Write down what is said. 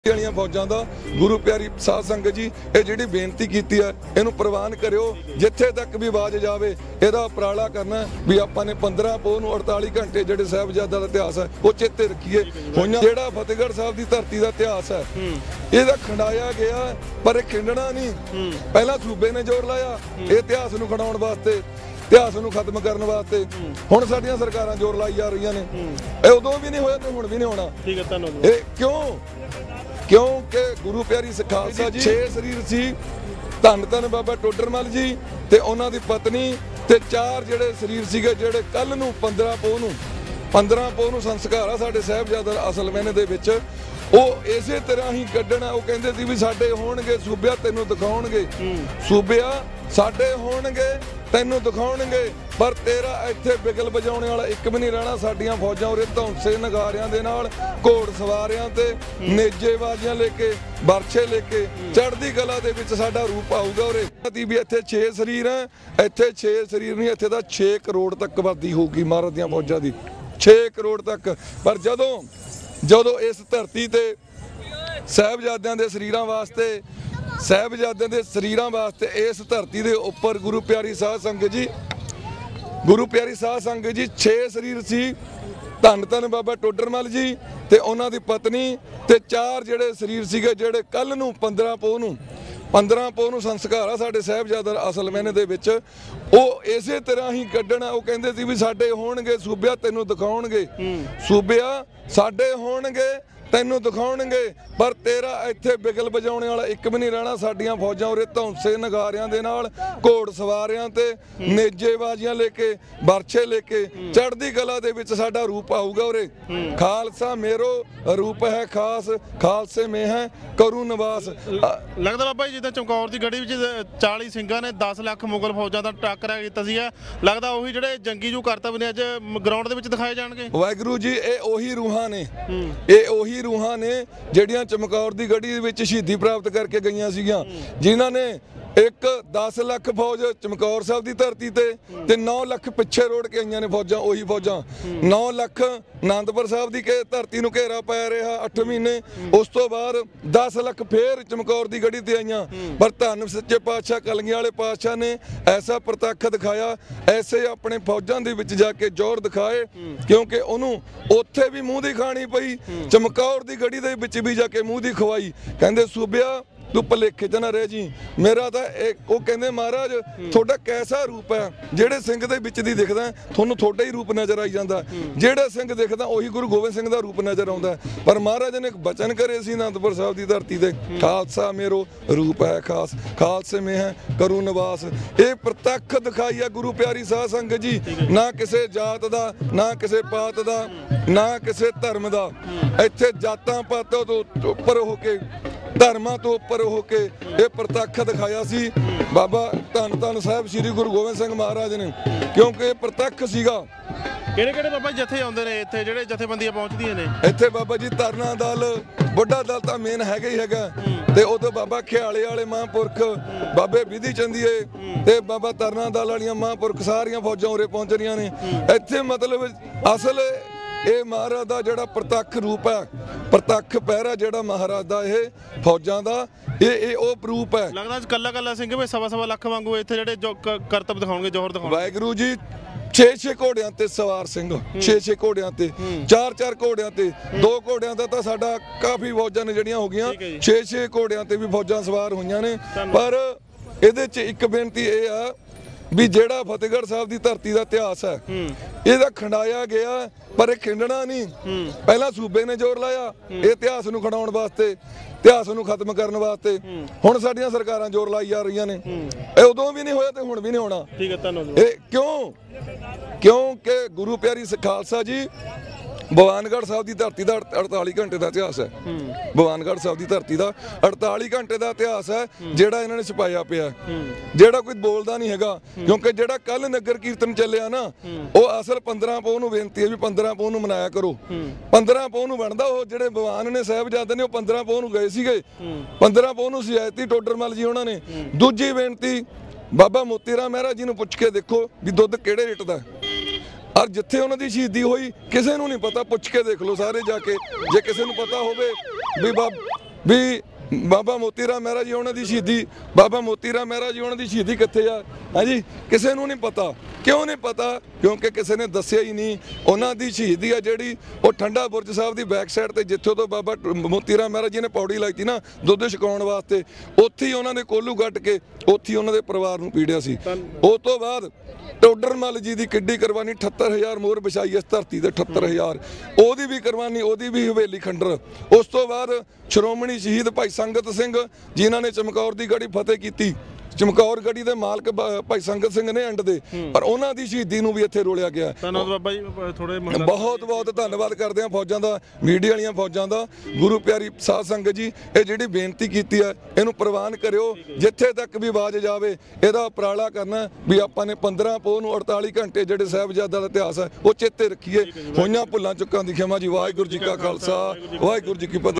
फौजां दा गुरु प्यारी साध संगत जी ये जिहड़ी बेनती कीती है इहनूं प्रवान करियो जिथे तक भी आवाज जावे इहदा उपराला करना भी आपां ने 15 पोह नूं 48 घंटे जिहड़े साहिबजादा दा इतिहास है वो चेते रखीए। हुण जिहड़ा फतेहगढ़ साहिब दी धरती दा इतिहास है ਇਹਦਾ ਖੰਡਾਇਆ ਗਿਆ पर ਇਹ ਖਿੰਡਣਾ नहीं। पहला सूबे ने जोर लाया ਇਹ ਇਤਿਹਾਸ ਨੂੰ ਖੰਡਾਉਣ ਵਾਸਤੇ इतिहास ਨੂੰ खत्म करने वास्ते ਹੁਣ ਸਾਡੀਆਂ ਸਰਕਾਰਾਂ जोर लाई जा रही ने। ਇਹ ਉਦੋਂ भी नहीं होया ਤੇ ਹੁਣ भी नहीं होना। ठीक है धन्यवाद। ਇਹ क्योंकि गुरु प्यारी खालसा जी 6 शरीर सी धन धन बाबा टोडरमल जी ते उन्हां दी पत्नी ते 4 ਜਿਹੜੇ शरीर ਸੀਗੇ ਜਿਹੜੇ ਕੱਲ ਨੂੰ 15 पोह ਨੂੰ ਸੰਸਕਾਰ ਆ ਸਾਡੇ ਸਾਹਿਬਜ਼ਾਦਾ ਅਸਲ ਮਹੀਨੇ ਦੇ ਵਿੱਚ ਉਹ ਇਸੇ ਤਰ੍ਹਾਂ ਹੀ ਕੱਢਣਾ। ਉਹ ਕਹਿੰਦੇ ਸੀ ਵੀ ਸਾਡੇ ਹੋਣਗੇ ਸੂਬਿਆ ਤੈਨੂੰ ਦਿਖਾਉਣਗੇ, ਸੂਬਿਆ ਸਾਡੇ ਹੋਣਗੇ ਤੈਨੂੰ ਦਿਖਾਉਣਗੇ ਪਰ ਤੇਰਾ ਇੱਥੇ ਬਿਗਲ ਵਜਾਉਣ ਵਾਲਾ ਇੱਕ ਵੀ ਨਹੀਂ ਰਹਿਣਾ। ਸਾਡੀਆਂ ਫੌਜਾਂ ਉਰੇ ਧੌਂਸੇ ਨਗਾਰਿਆਂ ਦੇ ਨਾਲ ਘੋੜ ਸਵਾਰਿਆਂ ਤੇ ਨੇਜੇਬਾਜ਼ੀਆਂ ਲੈ ਕੇ ਬਰਛੇ ਲੈ ਕੇ ਚੜ੍ਹਦੀ ਕਲਾ ਦੇ ਵਿੱਚ ਸਾਡਾ ਰੂਪ ਆਊਗਾ। ਉਰੇ ਵੀ ਇੱਥੇ 6 ਸ਼ਰੀਰ ਹੈ, ਇੱਥੇ 6 ਸ਼ਰੀਰ ਨਹੀਂ ਇੱਥੇ ਤਾਂ 6 ਕਰੋੜ ਤੱਕ ਆਬਾਦੀ ਹੋਊਗੀ ਮਹਾਰਾਜ ਦੀਆਂ ਫੌਜਾਂ ਦੀ, 6 ਕਰੋੜ ਤੱਕ। ਪਰ ਜਦੋਂ ਇਸ ਧਰਤੀ ਤੇ ਸਾਹਿਬਜ਼ਾਦਿਆਂ ਦੇ ਸਰੀਰਾਂ ਵਾਸਤੇ ਇਸ ਧਰਤੀ ਦੇ ਉੱਪਰ ਗੁਰੂ ਪਿਆਰੀ ਸਾਧ ਸੰਗਤ ਜੀ 6 ਸ਼ਰੀਰ ਸੀ ਧੰਨ ਧੰਨ ਬਾਬਾ ਟੋਡਰਮਲ ਜੀ ਤੇ ਉਹਨਾਂ ਦੀ ਪਤਨੀ ਤੇ 4 ਜਿਹੜੇ ਸ਼ਰੀਰ ਸੀਗੇ ਜਿਹੜੇ ਕੱਲ ਨੂੰ 15 ਪੋਹ ਨੂੰ ਸੰਸਕਾਰ ਆ ਸਾਡੇ ਸਾਹਿਬਜ਼ਾਦਾ ਅਸਲ ਮਹੀਨੇ ਦੇ ਵਿੱਚ ਉਹ ਇਸੇ ਤਰ੍ਹਾਂ ਹੀ ਕੱਢਣਾ। ਉਹ ਕਹਿੰਦੇ ਸੀ ਵੀ ਸਾਡੇ ਹੋਣਗੇ ਸੂਬਿਆ ਤੈਨੂੰ ਦਿਖਾਉਣਗੇ, ਸੂਬਿਆ ਸਾਡੇ ਹੋਣਗੇ ਤੈਨੂੰ ਦਿਖਾਉਣਗੇ ਪਰ ਤੇਰਾ ਇੱਥੇ ਬਿਗਲ ਵਜਾਉਣ ਵਾਲਾ ਇੱਕ ਵੀ ਨਹੀਂ ਰਹਿਣਾ। ਸਾਡੀਆਂ ਫੌਜਾਂ ਉਰੇ ਧੌਂਸੇ ਨਗਾਰਿਆਂ ਦੇ ਨਾਲ ਘੋੜ ਸਵਾਰਿਆਂ ਤੇ ਨੇਜੇਬਾਜ਼ੀਆਂ ਲੈ ਕੇ ਬਰਛੇ ਲੈ ਕੇ ਚੜ੍ਹਦੀ ਕਲਾ ਦੇ ਵਿੱਚ ਸਾਡਾ ਰੂਪ ਆਊਗਾ। ਉਰੇ ਖਾਲਸਾ ਮੇਰੋ ਰੂਪ ਹੈ ਖਾਸ, ਖਾਲਸੇ ਮੇ ਹੈ ਕਰੂ ਨਿਵਾਸ। ਲੱਗਦਾ ਬਾਬਾ ਜੀ ਜਿੱਦਾਂ ਚਮਕੌਰ ਦੀ ਗੜੀ ਵਿੱਚ 40 ਸਿੰਘਾਂ ਨੇ 10 ਲੱਖ ਮੁਗਲ ਫੌਜਾਂ ਦਾ ਟਾਕਰਾ ਕੀਤਾ ਸੀ, ਲੱਗਦਾ ਉਹੀ ਜਿਹੜੇ ਜੰਗੀ ਜੂ ਕਰਤੱਵ ਨੇ ਅੱਜ ਗਰਾਊਂਡ ਦੇ ਵਿੱਚ ਦਿਖਾਏ ਜਾਣਗੇ। ਵਾਹਿਗੁਰੂ ਜੀ ਇਹ ਉਹੀ ਰੂਹਾਂ ਨੇ ਜਿਹੜੀਆਂ ਚਮਕੌਰ ਦੀ ਗੜੀ ਵਿੱਚ ਸ਼ਹੀਦੀ ਪ੍ਰਾਪਤ ਕਰਕੇ ਗਈਆਂ ਸੀਗੀਆਂ, ਜਿਨ੍ਹਾਂ ਨੇ 10 ਲੱਖ ਫੌਜ ਚਮਕੌਰ ਸਾਹਿਬ ਦੀ ਧਰਤੀ ਤੇ 9 ਲੱਖ ਪਿੱਛੇ ਰੋੜ ਕੇ ਆਈਆਂ ਨੇ ਫੌਜਾਂ। ਉਹੀ ਫੌਜਾਂ 9 ਲੱਖ ਆਨੰਦਪੁਰ ਸਾਹਿਬ ਦੀ ਧਰਤੀ ਨੂੰ ਘੇਰਾ ਪੈ ਰਿਹਾ 8 ਮਹੀਨੇ, ਉਸ ਤੋਂ ਬਾਅਦ 10 ਲੱਖ ਫੇਰ ਚਮਕੌਰ ਦੀ ਗੜੀ ਤੇ ਆਈਆਂ। ਪਰ ਧੰਨ ਸੱਚੇ ਪਾਤਸ਼ਾਹ ਕਲਗੀਆਂ ਵਾਲੇ ਪਾਤਸ਼ਾਹ ਨੇ ਐਸਾ ਪ੍ਰਤੱਖ ਦਿਖਾਇਆ, ਐਸੇ ਆਪਣੇ ਫੌਜਾਂ ਦੇ ਵਿੱਚ ਜਾ ਕੇ ਜ਼ੋਰ ਦਿਖਾਏ ਕਿਉਂਕਿ ਉਹਨੂੰ ਉੱਥੇ ਵੀ ਮੂੰਹ ਦੀ ਖਾਣੀ ਪਈ, ਚਮਕੌਰ ਦੀ ਗੜੀ ਦੇ ਵਿੱਚ ਵੀ ਜਾ ਕੇ ਮੂੰਹ ਦੀ ਖਵਾਈ। ਕਹਿੰਦੇ ਸੂਬਿਆ ਤੂੰ ਭਲੇਖੇ ਚ ਨਾ ਰਹਿ ਜੀ ਮੇਰਾ ਤਾਂ ਉਹ ਕਹਿੰਦੇ ਮਹਾਰਾਜ ਤੁਹਾਡਾ ਕੈਸਾ ਰੂਪ ਹੈ, ਜਿਹੜੇ ਸਿੰਘ ਦੇ ਵਿੱਚ ਦੀ ਦਿਖਦਾ ਤੁਹਾਨੂੰ ਤੁਹਾਡਾ ਹੀ ਰੂਪ ਨਜ਼ਰ ਆਈ ਜਾਂਦਾ, ਜਿਹੜੇ ਸਿੰਘ ਦਿਖਦਾ ਉਹੀ ਗੁਰੂ ਗੋਬਿੰਦ ਸਿੰਘ ਦਾ ਰੂਪ ਨਜ਼ਰ ਆਉਂਦਾ। ਪਰ ਮਹਾਰਾਜ ਨੇ ਇੱਕ ਬਚਨ ਕਰੇ ਸੀ ਅਨੰਦਪੁਰ ਸਾਹਿਬ ਦੀ ਧਰਤੀ ਤੇ, ਖਾਲਸਾ ਮੇਰੋ ਰੂਪ ਹੈ ਖਾਸ, ਖਾਲਸੇ ਮੇ ਹੈ ਕਰੂ ਨਿਵਾਸ। ਇਹ ਪ੍ਰਤੱਖ ਦਿਖਾਈ ਆ ਗੁਰੂ ਪਿਆਰੀ ਸਾਧ ਸੰਗਤ ਜੀ, ਨਾ ਕਿਸੇ ਜਾਤ ਦਾ, ਨਾ ਕਿਸੇ ਪਾਤ ਦਾ, ਨਾ ਕਿਸੇ ਧਰਮ ਦਾ। ਇੱਥੇ ਜਾਤਾਂ ਪਾਤਾਂ ਤੋਂ ਉੱਪਰ ਹੋ ਕੇ, ਧਰਮਾਂ ਤੋਂ ਉੱਪਰ ਹੋ ਕੇ ਇਹ ਪ੍ਰਤੱਖ ਦਿਖਾਇਆ ਸੀ ਬਾਬਾ ਧੰਨ ਧੰਨ ਸਾਹਿਬ ਸ੍ਰੀ ਗੁਰੂ ਗੋਬਿੰਦ ਸਿੰਘ ਮਹਾਰਾਜ ਨੇ, ਕਿਉਂਕਿ ਇਹ ਪ੍ਰਤੱਖ ਸੀਗਾ। ਕਿਹੜੇ ਬਾਬਾ ਜਥੇ ਆਉਂਦੇ ਨੇ ਇੱਥੇ, ਜਿਹੜੇ ਜਥੇਬੰਦੀਆਂ ਪਹੁੰਚਦੀਆਂ ਨੇ ਇੱਥੇ? ਬਾਬਾ ਜੀ ਤਰਨਾ ਦਲ, ਬੁੱਢਾ ਦਲ ਤਾਂ ਮੇਨ ਹੈਗਾ ਹੀ ਹੈਗਾ, ਤੇ ਉਦੋਂ ਬਾਬਾ ਖਿਆਲੇ ਵਾਲੇ ਮਹਾਂਪੁਰਖ ਬਾਬੇ ਵਿਧੀ ਚੰਦੀਏ ਤੇ ਬਾਬਾ ਤਰਨਾ ਦਲ ਵਾਲੀਆਂ ਮਹਾਂਪੁਰਖ ਸਾਰੀਆਂ ਫੌਜਾਂ ਉਰੇ ਪਹੁੰਚ ਰਹੀਆਂ ਨੇ। ਇੱਥੇ ਮਤਲਬ ਅਸਲ ਇਹ ਮਹਾਰਾਜ ਦਾ ਜਿਹੜਾ ਪ੍ਰਤੱਖ ਰੂਪ ਹੈ, ਪ੍ਰਤੱਖ ਪਹਿਰਾ ਜਿਹੜਾ ਮਹਾਰਾਜ ਦਾ ਇਹ ਫੌਜਾਂ ਦਾ ਇਹ ਉਹ ਪ੍ਰੂਪ ਹੈ। ਲੱਗਦਾ ਕੱਲਾ ਸਿੰਘ ਵੀ 1.25 ਲੱਖ ਵਾਂਗੂ ਇੱਥੇ ਜਿਹੜੇ ਕਰਤੱਵ ਦਿਖਾਉਣਗੇ, ਜੋਹਰ ਦਿਖਾਉਣਗੇ। ਵਾਹਿਗੁਰੂ ਜੀ 6 ਘੋੜਿਆਂ ਤੇ ਸਵਾਰ ਸਿੰਘ, 6 ਘੋੜਿਆਂ ਤੇ, 4 ਘੋੜਿਆਂ ਤੇ, 2 ਘੋੜਿਆਂ ਦਾ ਤਾਂ ਸਾਡਾ ਕਾਫੀ ਫੌਜਾਂ ਨੇ ਜਿਹੜੀਆਂ ਹੋ ਗਈਆਂ, 6 ਘੋੜਿਆਂ ਤੇ ਵੀ ਫੌਜਾਂ ਸਵਾਰ ਹੋਈਆਂ ਨੇ। ਪਰ ਇਹਦੇ 'ਚ ਇੱਕ ਬੇਨਤੀ ਇਹ ਆ ਵੀ ਜਿਹੜਾ ਫਤਿਹਗੜ੍ਹ ਸਾਹਿਬ ਦੀ ਧਰਤੀ ਦਾ ਇਤਿਹਾਸ ਹੈ ਇਹਦਾ ਖੰਡਾਇਆ ਗਿਆ ਪਰ ਇਹ ਖਿੰਡਣਾ ਨਹੀਂ। ਪਹਿਲਾਂ ਸੂਬੇ ਨੇ ਜ਼ੋਰ ਲਾਇਆ ਇਹ ਇਤਿਹਾਸ ਨੂੰ ਖੰਡਾਉਣ ਵਾਸਤੇ, ਇਤਿਹਾਸ ਨੂੰ ਖਤਮ ਕਰਨ ਵਾਸਤੇ। ਹੁਣ ਸਾਡੀਆਂ ਸਰਕਾਰਾਂ ਜ਼ੋਰ ਲਾਈ ਜਾ ਰਹੀਆਂ ਨੇ। ਇਹ ਉਦੋਂ ਵੀ ਨਹੀਂ ਹੋਇਆ ਤੇ ਹੁਣ ਵੀ ਨਹੀਂ ਹੋਣਾ। ਠੀਕ ਹੈ ਧੰਨਵਾਦ। ਇਹ ਕਿਉਂਕਿ ਗੁਰੂ ਪਿਆਰੀ ਖਾਲਸਾ ਜੀ ਭਵਾਨਗੜ੍ਹ ਸਾਹਿਬ ਦੀ ਧਰਤੀ ਦਾ 48 ਘੰਟੇ ਦਾ ਇਤਿਹਾਸ ਹੈ। ਭਵਾਨਗੜ੍ਹ ਸਾਹਿਬ ਦੀ ਧਰਤੀ ਦਾ 48 ਘੰਟੇ ਦਾ ਇਤਿਹਾਸ ਹੈ ਜਿਹੜਾ ਇਹਨਾਂ ਨੇ ਛਪਾਇਆ ਪਿਆ, ਜਿਹੜਾ ਕੋਈ ਬੋਲਦਾ ਨਹੀਂ ਹੈਗਾ। ਕਿਉਂਕਿ ਜਿਹੜਾ ਕੱਲ ਨਗਰ ਕੀਰਤਨ ਚੱਲਿਆ ਨਾ ਉਹ ਅਸਲ 15 ਪੋਹ ਨੂੰ ਬੇਨਤੀ ਹੈ ਵੀ 15 ਪੋਹ ਨੂੰ ਮਨਾਇਆ ਕਰੋ। 15 ਪੋਹ ਨੂੰ ਬਣਦਾ ਉਹ ਜਿਹੜੇ ਭਗਵਾਨ ਨੇ ਸਾਹਿਬਜ਼ਾਦੇ ਨੇ ਉਹ 15 ਪੋਹ ਨੂੰ ਗਏ ਸੀਗੇ, 15 ਪੋਹ ਨੂੰ ਸਿਆਇਤੀ ਟੋਡਰਮਲ ਜੀ ਉਹਨਾਂ ਨੇ। ਦੂਜੀ ਬੇਨਤੀ ਬਾਬਾ ਮੋਤੀ ਰਾਮ ਮਹਿਰਾ ਜੀ ਨੂੰ ਪੁੱਛ ਕੇ ਦੇਖੋ ਵੀ ਦੁੱਧ ਕਿਹੜੇ ਰੇਟ ਦਾ। और जिथे उन्होंने शहीदी हुई किसी को नहीं पता, पुछ के देख लो सारे जाके, जे किसी को पता हो ਵੀ ਬਾਬਾ ਮੋਤੀ ਰਾਮ ਮਹਿਰਾ ਜੀ ਉਹਨਾਂ ਦੀ ਸ਼ਹੀਦੀ, ਬਾਬਾ ਮੋਤੀ ਰਾਮ ਮਹਿਰਾ ਜੀ ਉਹਨਾਂ ਦੀ ਸ਼ਹੀਦੀ ਕਿੱਥੇ ਆ? ਹਾਂਜੀ, ਕਿਸੇ ਨੂੰ ਨਹੀਂ ਪਤਾ। ਕਿਉਂ ਨਹੀਂ ਪਤਾ? ਕਿਉਂਕਿ ਕਿਸੇ ਨੇ ਦੱਸਿਆ ਹੀ ਨਹੀਂ। ਉਹਨਾਂ ਦੀ ਸ਼ਹੀਦੀ ਆ ਜਿਹੜੀ ਉਹ ਠੰਡਾ ਬੁਰਜ ਸਾਹਿਬ ਦੀ ਬੈਕ ਸਾਈਡ ਤੇ, ਜਿੱਥੋਂ ਤੋਂ ਬਾਬਾ ਮੋਤੀ ਰਾਮ ਮਹਿਰਾ ਜੀ ਨੇ ਪੌੜੀ ਲਾਈ ਸੀ ਨਾ ਦੁੱਧ ਛਕਾਉਣ ਵਾਸਤੇ, ਉੱਥੇ ਹੀ ਉਹਨਾਂ ਨੇ ਕੋਲੂ ਕੱਟ ਕੇ ਉੱਥੇ ਹੀ ਉਹਨਾਂ ਦੇ ਪਰਿਵਾਰ ਨੂੰ ਪੀੜਿਆ ਸੀ। ਉਸ ਤੋਂ ਬਾਅਦ ਟੋਡਰ ਮੱਲ ਜੀ ਦੀ ਕਿੱਡੀ ਕੁਰਬਾਨੀ, 78000 ਮੋਹਰ ਵਿਛਾਈ ਇਸ ਧਰਤੀ ਤੇ, 78000 ਉਹਦੀ ਵੀ ਕੁਰਬਾਨੀ, ਉਹਦੀ ਵੀ ਹਵੇਲੀ ਖੰਡਰ। ਉਸ ਤੋਂ ਬਾਅਦ ਸ਼੍ਰੋਮਣੀ ਸ਼ਹੀਦ ਭਾਈ ਸੰਗਤ ਸਿੰਘ ਜਿਨ੍ਹਾਂ ਨੇ ਚਮਕੌਰ ਦੀ ਗੜੀ ਫਤਿਹ ਕੀਤੀ, ਚਮਕੌਰ ਗੜੀ ਦੇ ਮਾਲਕ ਭਾਈ ਸੰਗਤ ਸਿੰਘ ਨੇ ਐਂਡ ਦੇ, ਪਰ ਉਹਨਾਂ ਦੀ ਸ਼ਹੀਦੀ ਨੂੰ ਵੀ ਇੱਥੇ ਰੋਲਿਆ ਗਿਆ। ਧੰਨਵਾਦ ਬਾਬਾ ਜੀ, ਥੋੜੇ ਬਹੁਤ ਬਹੁਤ ਧੰਨਵਾਦ ਕਰਦੇ ਹਾਂ ਫੌਜਾਂ ਦਾ, ਮੀਡੀਆ ਵਾਲੀਆਂ ਫੌਜਾਂ ਦਾ। ਗੁਰੂ ਪਿਆਰੀ ਸਾਧ ਸੰਗਤ ਜੀ, ਇਹ ਜਿਹੜੀ ਬੇਨਤੀ ਕੀਤੀ ਹੈ ਇਹਨੂੰ ਪ੍ਰਵਾਨ ਕਰਿਓ, ਜਿੱਥੇ ਤੱਕ ਵੀ ਆਵਾਜ਼ ਜਾਵੇ ਇਹਦਾ ਉਪਰਾਲਾ ਕਰਨਾ ਵੀ ਆਪਾਂ ਨੇ 15 ਪੋਹ ਨੂੰ 48 ਘੰਟੇ ਜਿਹੜੇ ਸਾਹਿਬਜ਼ਾਦਾ ਦਾ ਇਤਿਹਾਸ ਹੈ ਉਹ ਚੇਤੇ ਰੱਖੀਏ। ਹੋਈਆਂ ਭੁੱਲਾਂ ਚੁੱਕਾਂ ਦੀ ਖਿਮਾ ਜੀ। ਵਾਹਿਗੁਰੂ ਜੀ ਕਾ ਖਾਲਸਾ, ਵਾਹਿਗੁਰੂ ਜੀ ਕੀ ਫਤਿਹ।